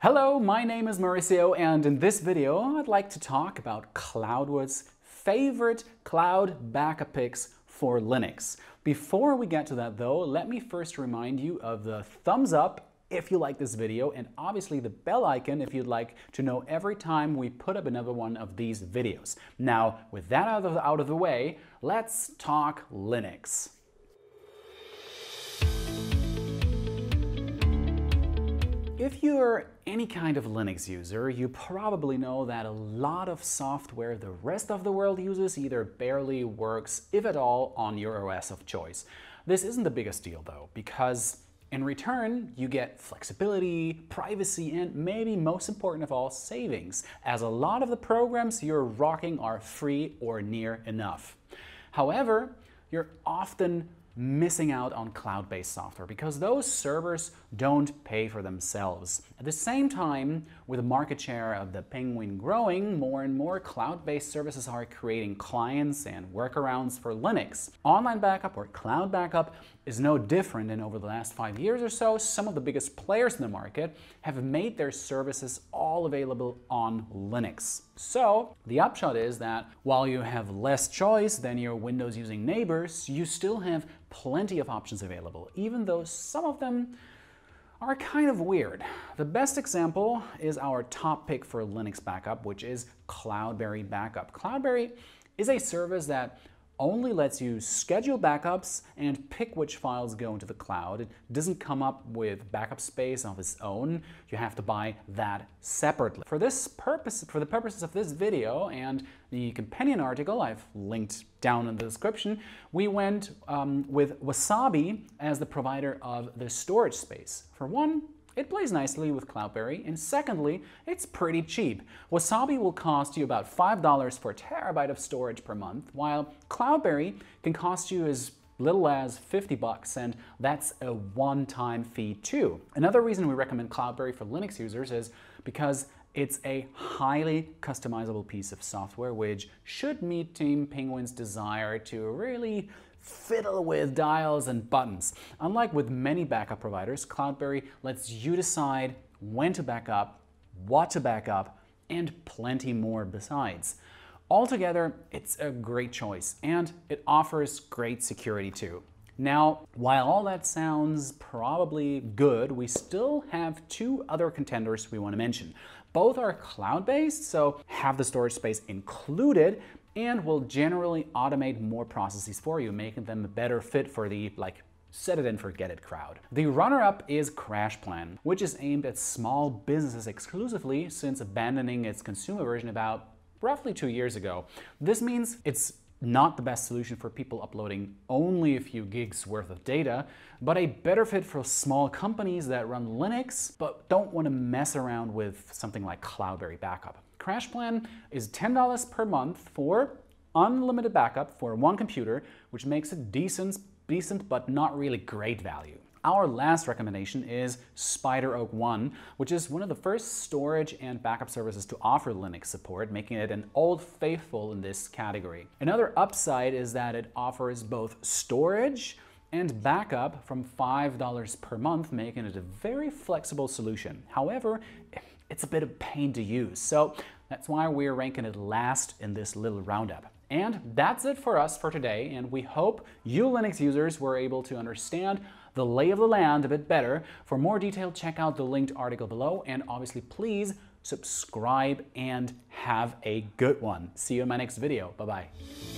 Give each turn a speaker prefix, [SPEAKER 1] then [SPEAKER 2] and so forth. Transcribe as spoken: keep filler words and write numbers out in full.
[SPEAKER 1] Hello, my name is Mauricio, and in this video I'd like to talk about Cloudwards' favorite cloud backup picks for Linux. Before we get to that though, let me first remind you of the thumbs up if you like this video, and obviously the bell icon if you'd like to know every time we put up another one of these videos. Now, with that out of, out of the way, let's talk Linux. If you're any kind of Linux user, you probably know that a lot of software the rest of the world uses either barely works, if at all, on your O S of choice. This isn't the biggest deal though, because in return, you get flexibility, privacy, and maybe most important of all, savings, as a lot of the programs you're rocking are free or near enough. However, you're often missing out on cloud-based software because those servers don't pay for themselves. At the same time, with the market share of the penguin growing, more and more cloud-based services are creating clients and workarounds for Linux. Online backup or cloud backup is no different, and over the last five years or so, some of the biggest players in the market have made their services all available on Linux. So the upshot is that while you have less choice than your Windows-using neighbors, you still have plenty of options available, even though some of them are kind of weird. The best example is our top pick for Linux backup, which is CloudBerry Backup. CloudBerry is a service that only lets you schedule backups and pick which files go into the cloud. It doesn't come up with backup space of its own. You have to buy that separately. For this purpose, for the purposes of this video and the companion article I've linked down in the description, we went um, with Wasabi as the provider of the storage space. For one, it plays nicely with CloudBerry, and secondly, it's pretty cheap. Wasabi will cost you about five dollars for a terabyte of storage per month, while CloudBerry can cost you as little as fifty bucks, and that's a one-time fee too. Another reason we recommend CloudBerry for Linux users is because it's a highly customizable piece of software which should meet Team Penguin's desire to really fiddle with dials and buttons. Unlike with many backup providers, CloudBerry lets you decide when to back up, what to back up, and plenty more besides. Altogether, it's a great choice, and it offers great security too. Now, while all that sounds probably good, we still have two other contenders we want to mention. Both are cloud-based, so have the storage space included, and will generally automate more processes for you, making them a better fit for the, like, set it and forget it crowd. The runner-up is CrashPlan, which is aimed at small businesses exclusively since abandoning its consumer version about roughly two years ago. This means it's not the best solution for people uploading only a few gigs worth of data, but a better fit for small companies that run Linux but don't want to mess around with something like CloudBerry Backup. CrashPlan is ten dollars per month for unlimited backup for one computer, which makes it decent, decent but not really great value. Our last recommendation is SpiderOak One, which is one of the first storage and backup services to offer Linux support, making it an old faithful in this category. Another upside is that it offers both storage and backup from five dollars per month, making it a very flexible solution. However, it's a bit of a pain to use, so that's why we're ranking it last in this little roundup. And that's it for us for today, and we hope you Linux users were able to understand the lay of the land a bit better. For more detail, check out the linked article below, and obviously please subscribe and have a good one. See you in my next video. Bye-bye.